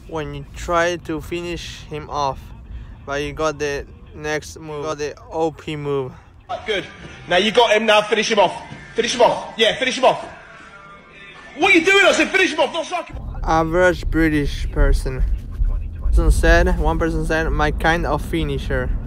when you try to finish him off, but you got the next move, got the OP move. Good. Now you got him. Now finish him off. Finish him off. Yeah, finish him off. What are you doing? I said finish him off, not strike him. Average British person. One person said, my kind of finisher.